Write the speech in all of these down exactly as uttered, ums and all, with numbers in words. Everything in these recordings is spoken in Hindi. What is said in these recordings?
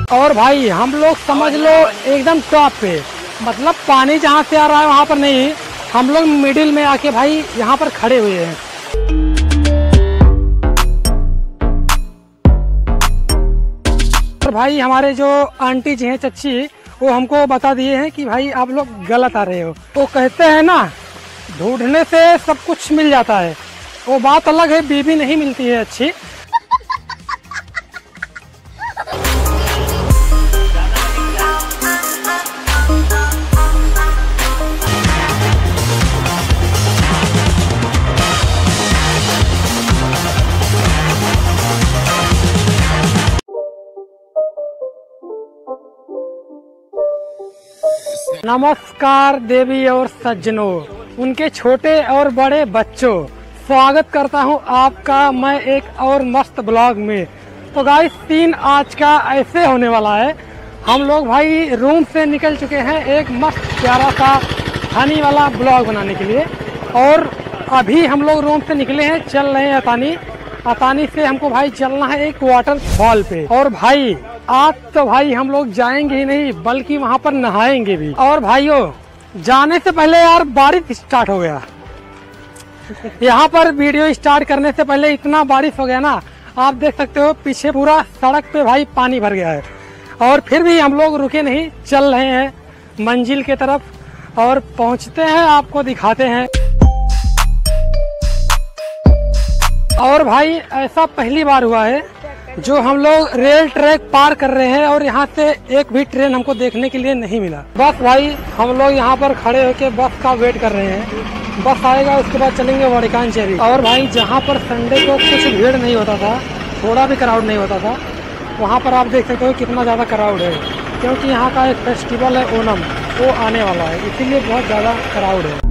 और भाई हम लोग समझ लो एकदम टॉप पे, मतलब पानी जहाँ से आ रहा है वहाँ पर नहीं, हम लोग मिडिल में आके भाई यहाँ पर खड़े हुए हैं। और भाई हमारे जो आंटी जी हैं, चच्ची, वो हमको बता दिए हैं कि भाई आप लोग गलत आ रहे हो। वो कहते हैं ना, ढूंढने से सब कुछ मिल जाता है। वो बात अलग है, बीवी नहीं मिलती है अच्छी। नमस्कार देवी और सज्जनों, उनके छोटे और बड़े बच्चों, स्वागत करता हूं आपका मैं एक और मस्त ब्लॉग में। तो गाइस, सीन आज का ऐसे होने वाला है, हम लोग भाई रूम से निकल चुके हैं एक मस्त प्यारा सा हनी वाला ब्लॉग बनाने के लिए। और अभी हम लोग रूम से निकले हैं, चल रहे हैं अतानी। अतानी से हमको भाई चलना है एक वाटरफॉल पे। और भाई आज तो भाई हम लोग जाएंगे ही नहीं, बल्कि वहाँ पर नहाएंगे भी। और भाइयों, जाने से पहले यार बारिश स्टार्ट हो गया। यहाँ पर वीडियो स्टार्ट करने से पहले इतना बारिश हो गया ना, आप देख सकते हो पीछे पूरा सड़क पे भाई पानी भर गया है। और फिर भी हम लोग रुके नहीं, चल रहे हैं मंजिल के तरफ और पहुँचते हैं, आपको दिखाते हैं। और भाई ऐसा पहली बार हुआ है जो हम लोग रेल ट्रैक पार कर रहे हैं और यहाँ से एक भी ट्रेन हमको देखने के लिए नहीं मिला। बस भाई हम लोग यहाँ पर खड़े होकर बस का वेट कर रहे हैं। बस आएगा, उसके बाद चलेंगे वड़िकानचेरी। और भाई जहाँ पर संडे को कुछ भीड़ नहीं होता था, थोड़ा भी क्राउड नहीं होता था, वहाँ पर आप देख सकते हो कितना ज़्यादा क्राउड है। क्योंकि यहाँ का एक फेस्टिवल है ओणम, वो आने वाला है, इसीलिए बहुत ज़्यादा क्राउड है।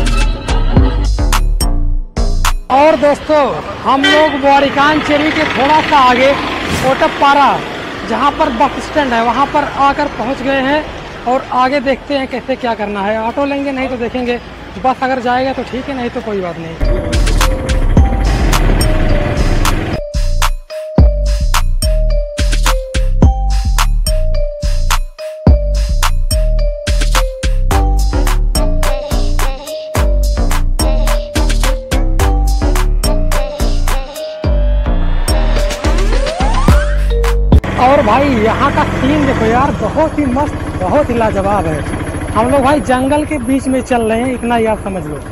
और दोस्तों, हम लोग वड़िकानचेरी के थोड़ा सा आगे ओटप्पारा, जहाँ पर बस स्टैंड है, वहाँ पर आकर पहुँच गए हैं। और आगे देखते हैं कैसे क्या करना है। ऑटो लेंगे, नहीं तो देखेंगे बस अगर जाएगा तो ठीक है, नहीं तो कोई बात नहीं। और भाई यहाँ का सीन देखो यार, बहुत ही मस्त, बहुत ही लाजवाब है। हम लोग भाई जंगल के बीच में चल रहे हैं, इतना यार समझ लो।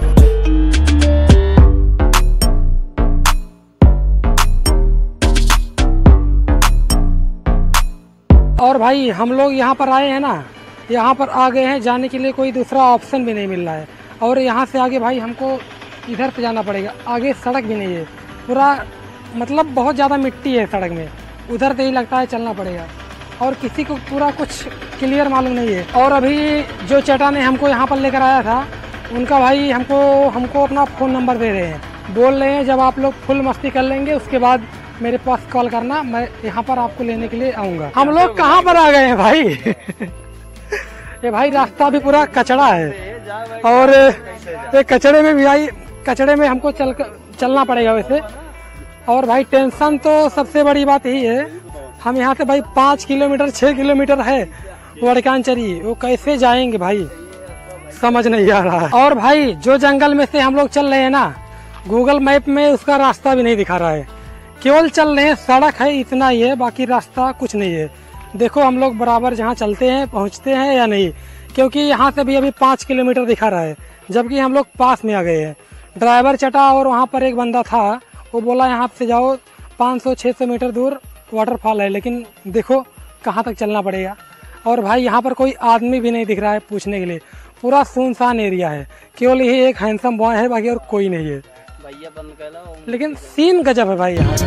और भाई हम लोग यहाँ पर आए हैं ना, यहाँ पर आ गए हैं, जाने के लिए कोई दूसरा ऑप्शन भी नहीं मिल रहा है। और यहाँ से आगे भाई हमको इधर से जाना पड़ेगा, आगे सड़क भी नहीं है, पूरा मतलब बहुत ज़्यादा मिट्टी है सड़क में, उधर से ही लगता है चलना पड़ेगा। और किसी को पूरा कुछ क्लियर मालूम नहीं है। और अभी जो चटा ने हमको यहाँ पर लेकर आया था, उनका भाई हमको हमको अपना फ़ोन नंबर दे रहे हैं, बोल रहे हैं जब आप लोग फुल मस्ती कर लेंगे उसके बाद मेरे पास कॉल करना, मैं यहाँ पर आपको लेने के लिए आऊँगा। हम लोग कहाँ पर आ गए हैं भाई? ये भाई रास्ता भी पूरा कचड़ा है, और ये कचड़े में भी भाई, कचड़े में हमको चल चलना पड़ेगा वैसे। और भाई टेंशन तो सबसे बड़ी बात यही है, हम यहाँ से भाई पाँच किलोमीटर छः किलोमीटर है वड़िकानचेरी, वो कैसे जाएंगे भाई, समझ नहीं आ रहा है। और भाई जो जंगल में से हम लोग चल रहे हैं ना, गूगल मैप में उसका रास्ता भी नहीं दिखा रहा है, केवल चल रहे हैं, सड़क है इतना ही है, बाकी रास्ता कुछ नहीं है। देखो हम लोग बराबर जहाँ चलते हैं पहुँचते हैं या नहीं, क्योंकि यहाँ से भी अभी पाँच किलोमीटर दिखा रहा है, जबकि हम लोग पास में आ गए हैं। ड्राइवर चटा और वहाँ पर एक बंदा था, वो बोला यहाँ से जाओ पाँच सौ छह सौ मीटर दूर वाटरफॉल है, लेकिन देखो कहाँ तक चलना पड़ेगा। और भाई यहाँ पर कोई आदमी भी नहीं दिख रहा है पूछने के लिए, पूरा सुनसान एरिया है, केवल यही एक हैंडसम बॉय है, बाकी और कोई नहीं है। भैया बंद कर लो। लेकिन सीन गजब है भाई यहाँ।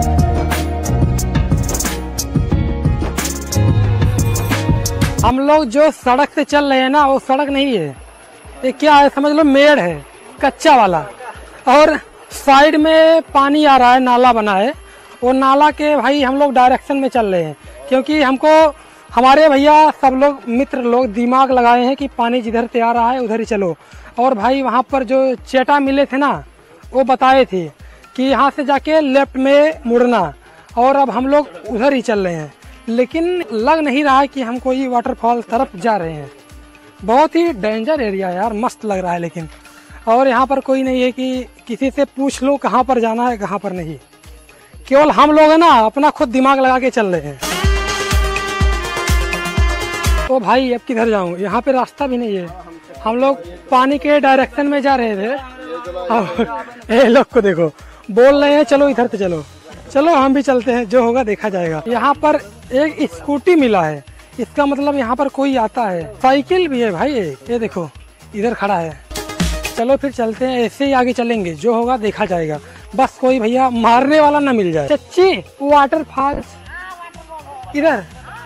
हम लोग जो सड़क से चल रहे हैं ना, वो सड़क नहीं है, ये क्या है समझ लो, मेड़ है कच्चा वाला। और साइड में पानी आ रहा है, नाला बना है, वो नाला के भाई हम लोग डायरेक्शन में चल रहे हैं, क्योंकि हमको हमारे भैया सब लोग मित्र लोग दिमाग लगाए हैं कि पानी जिधर से आ रहा है उधर ही चलो। और भाई वहाँ पर जो चेटा मिले थे ना, वो बताए थे कि यहाँ से जाके लेफ्ट में मुड़ना, और अब हम लोग उधर ही चल रहे हैं, लेकिन लग नहीं रहा है कि हम कोई वाटरफॉल तरफ जा रहे हैं। बहुत ही डेंजर एरिया है यार, मस्त लग रहा है लेकिन। और यहाँ पर कोई नहीं है कि किसी से पूछ लो कहाँ पर जाना है कहाँ पर नहीं। केवल हम लोग है ना अपना खुद दिमाग लगा के चल रहे हैं। तो भाई अब किधर जाऊँ, यहाँ पे रास्ता भी नहीं है। हम लोग पानी के डायरेक्शन में जा रहे थे। अब ये लोग को देखो बोल रहे हैं चलो इधर से चलो। चलो हम भी चलते हैं, जो होगा देखा जाएगा। यहाँ पर एक स्कूटी मिला है, इसका मतलब यहाँ पर कोई आता है। साइकिल भी है भाई, ये देखो इधर खड़ा है। चलो फिर चलते हैं, ऐसे ही आगे चलेंगे, जो होगा देखा जाएगा। बस कोई भैया मारने वाला ना मिल जाए। चच्ची वाटरफॉल्स इधर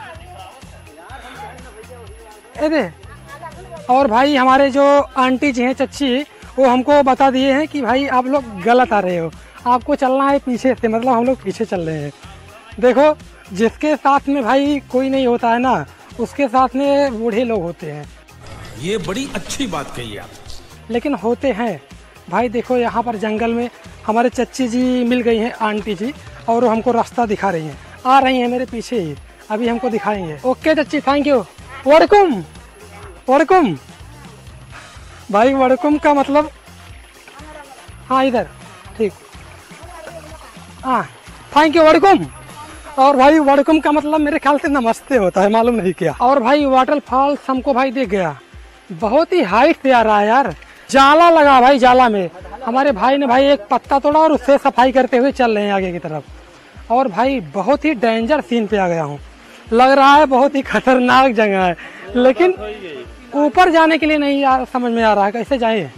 दे। और भाई हमारे जो आंटी जी हैं चच्ची, वो हमको बता दिए हैं कि भाई आप लोग गलत आ रहे हो, आपको चलना है पीछे से। मतलब हम लोग पीछे चल रहे हैं। देखो जिसके साथ में भाई कोई नहीं होता है ना, उसके साथ में बूढ़े लोग होते हैं। ये बड़ी अच्छी बात कही आप, लेकिन होते हैं भाई। देखो यहाँ पर जंगल में हमारे चच्ची जी मिल गई हैं, आंटी जी, और वो हमको रास्ता दिखा रही हैं। आ रही हैं मेरे पीछे ही, अभी हमको दिखाएंगे। ओके चच्ची, थैंक यू। वड़कुम वड़कुम भाई, वड़कुम का मतलब हाँ इधर, ठीक, हाँ थैंक यू वड़कुम। और भाई वड़कुम का मतलब मेरे ख्याल से नमस्ते होता है, मालूम नहीं क्या। और भाई वाटरफॉल्स हमको भाई दिख गया, बहुत ही हाइट पे आ रहा है यार। जाला लगा भाई, जाला में हमारे भाई ने भाई एक पत्ता तोड़ा और उससे सफाई करते हुए चल रहे हैं आगे की तरफ। और भाई बहुत ही डेंजर सीन पे आ गया हूँ, लग रहा है बहुत ही खतरनाक जगह है। लेकिन ऊपर जाने के लिए नहीं यार समझ में आ रहा है कैसे जाए।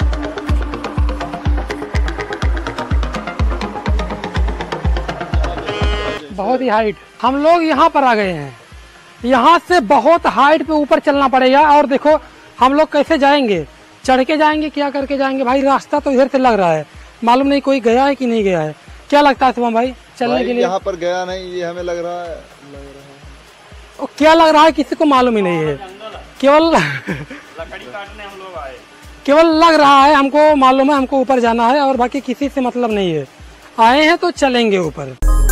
बहुत ही हाइट, हम लोग यहाँ पर आ गए हैं। यहाँ से बहुत हाइट पे ऊपर चलना पड़ेगा। और देखो हम लोग कैसे जाएंगे, चढ़ के जाएंगे क्या करके जाएंगे भाई। रास्ता तो इधर से लग रहा है, मालूम नहीं कोई गया है कि नहीं गया है। क्या लगता है शुभम भाई चलने भाई के लिए? यहाँ पर गया नहीं, ये हमें लग रहा है, लग रहा है। ओ, क्या लग रहा है किसी को मालूम ही नहीं है, केवल लकड़ी काटने हम लोग आए। केवल लग रहा है, हमको मालूम है हमको ऊपर जाना है और बाकी किसी से मतलब नहीं है। आए हैं तो चलेंगे ऊपर।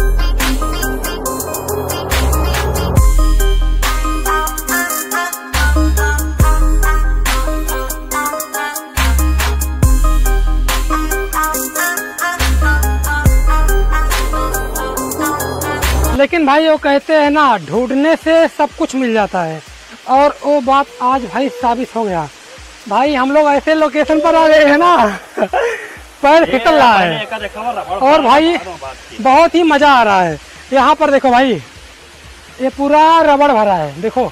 लेकिन भाई वो कहते हैं ना ढूंढने से सब कुछ मिल जाता है, और वो बात आज भाई साबित हो गया। भाई हम लोग ऐसे लोकेशन पर आ गए हैं ना पैर फिसल रहा है। और भाई बहुत ही मजा आ रहा है। यहाँ पर देखो भाई, ये पूरा रबड़ भरा है, देखो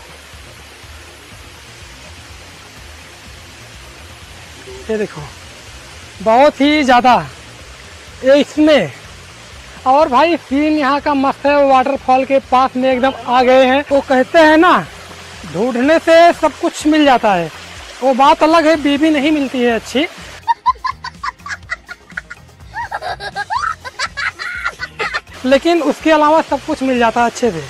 ये देखो बहुत ही ज्यादा ये इसमें। और भाई सीन यहाँ का मस्त है, वाटरफॉल के पास में एकदम आ गए हैं। वो कहते हैं ना ढूंढने से सब कुछ मिल जाता है, वो बात अलग है, बीबी नहीं मिलती है अच्छी। लेकिन उसके अलावा सब कुछ मिल जाता है अच्छे से।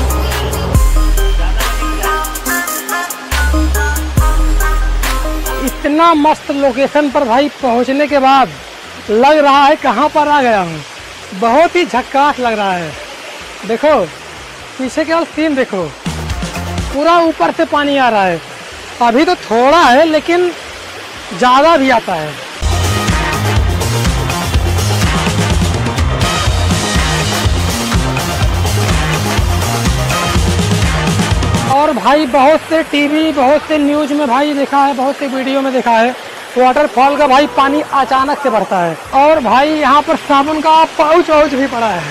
इतना मस्त लोकेशन पर भाई पहुंचने के बाद लग रहा है कहाँ पर आ गया हूँ। बहुत ही झक्कास लग रहा है। देखो पीछे केवल सीन देखो, पूरा ऊपर से पानी आ रहा है। अभी तो थोड़ा है लेकिन ज्यादा भी आता है। और भाई बहुत से टीवी, बहुत से न्यूज में भाई देखा है, बहुत से वीडियो में देखा है, वाटरफॉल का भाई पानी अचानक से बढ़ता है। और भाई यहाँ पर साबुन का पाउच वाउच भी पड़ा है।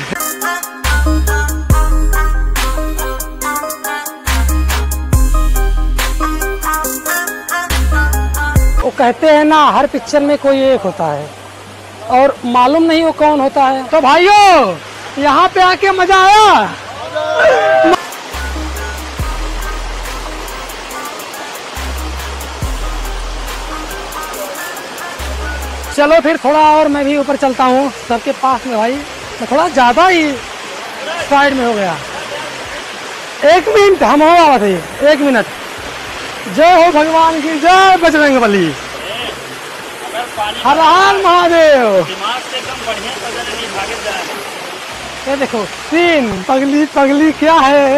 वो कहते हैं ना हर पिक्चर में कोई एक होता है, और मालूम नहीं वो कौन होता है। तो भाइयों यहाँ पे आके मजा आया। चलो फिर थोड़ा और मैं भी ऊपर चलता हूँ सबके पास में। भाई मैं थोड़ा ज्यादा ही साइड में हो गया। एक मिनट हम हो रहा थे, एक मिनट। जय हो भगवान की जय, बजरंगबली, हर हर महादेव। दिमाग से एकदम बढ़िया ये देखो सीन, पगली पगली क्या है।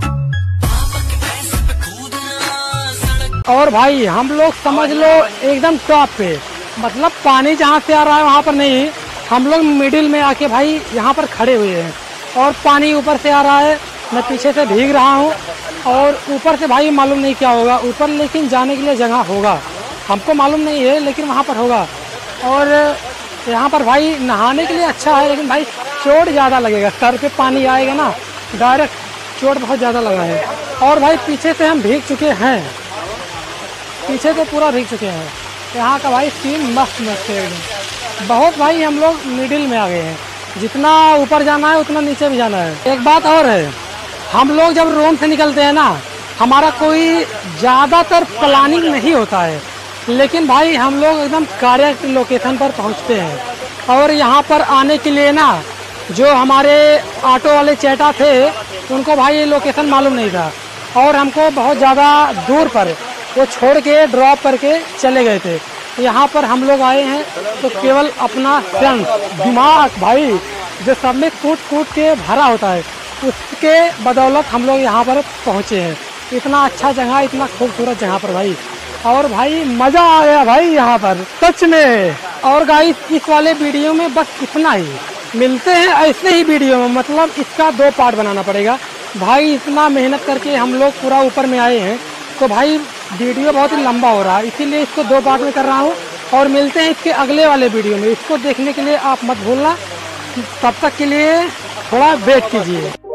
और भाई हम लोग समझ लो एकदम टॉप पे, मतलब पानी जहाँ से आ रहा है वहाँ पर नहीं, हम लोग मिडिल में आके भाई यहाँ पर खड़े हुए हैं और पानी ऊपर से आ रहा है, मैं पीछे से भीग रहा हूँ और ऊपर से भाई मालूम नहीं क्या होगा ऊपर, लेकिन जाने के लिए जगह होगा, हमको मालूम नहीं है लेकिन वहाँ पर होगा। और यहाँ पर भाई नहाने के लिए अच्छा है, लेकिन भाई चोट ज़्यादा लगेगा, सर पे पानी आएगा ना डायरेक्ट, चोट बहुत ज़्यादा लगा है। और भाई पीछे से हम भीग चुके हैं, पीछे से पूरा भीग चुके हैं। यहाँ का भाई सीन मस्त मस्त है एकदम। बहुत भाई हम लोग मिडिल में आ गए हैं, जितना ऊपर जाना है उतना नीचे भी जाना है। एक बात और है, हम लोग जब रूम से निकलते हैं ना, हमारा कोई ज़्यादातर प्लानिंग नहीं होता है, लेकिन भाई हम लोग एकदम करेक्ट लोकेशन पर पहुंचते हैं। और यहाँ पर आने के लिए ना जो हमारे ऑटो वाले चेटा थे उनको भाई ये लोकेशन मालूम नहीं था और हमको बहुत ज़्यादा दूर पर वो छोड़ के ड्रॉप करके चले गए थे। यहाँ पर हम लोग आए हैं तो केवल अपना सेंस, दिमाग भाई जो सब में कूट कूट के भरा होता है, उसके बदौलत हम लोग यहाँ पर पहुँचे हैं। इतना अच्छा जगह, इतना खूबसूरत जगह पर भाई, और भाई मज़ा आ गया भाई यहाँ पर सच में। और गाइस इस वाले वीडियो में बस इतना ही, मिलते हैं ऐसे ही वीडियो में, मतलब इसका दो पार्ट बनाना पड़ेगा भाई। इतना मेहनत करके हम लोग पूरा ऊपर में आए हैं तो भाई वीडियो बहुत ही लंबा हो रहा है, इसीलिए इसको दो पार्ट में कर रहा हूँ। और मिलते हैं इसके अगले वाले वीडियो में, इसको देखने के लिए आप मत भूलना। तब तक के लिए थोड़ा वेट कीजिए।